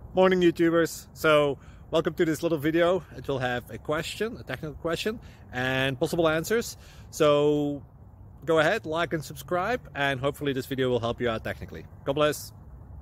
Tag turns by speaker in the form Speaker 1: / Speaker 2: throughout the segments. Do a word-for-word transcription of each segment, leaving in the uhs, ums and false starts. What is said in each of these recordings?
Speaker 1: Morning YouTubers. So welcome to this little video. It will have a question, a technical question, and possible answers. So go ahead, like and subscribe, and hopefully this video will help you out technically. God bless.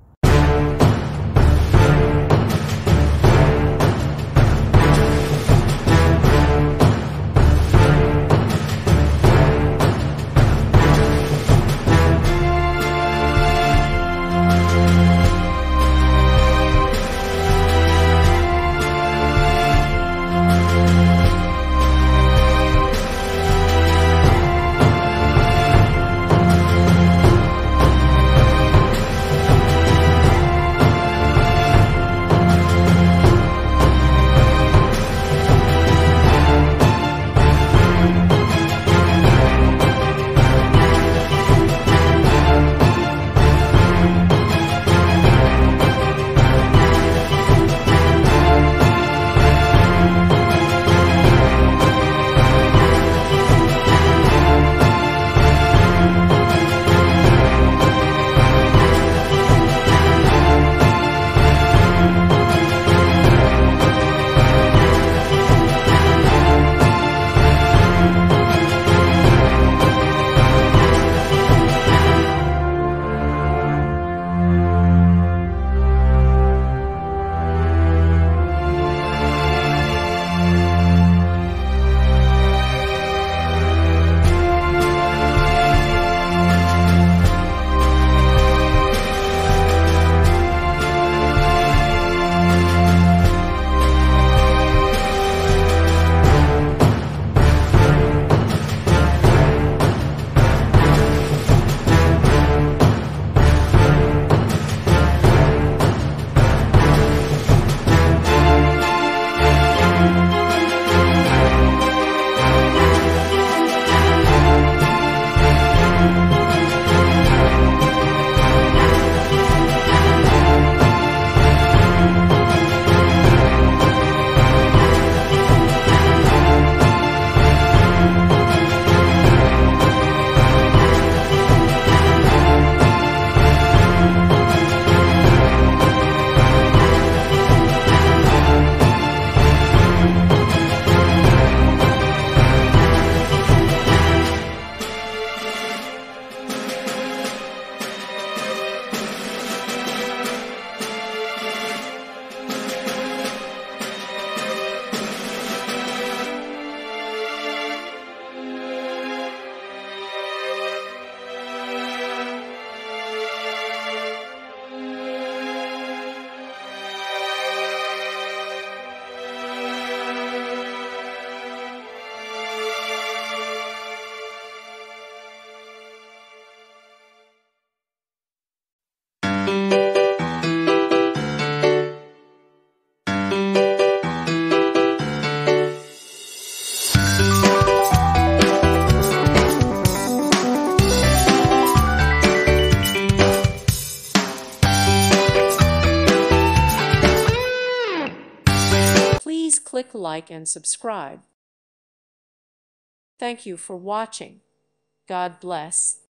Speaker 2: Please click like and subscribe. Thank you for watching. God bless.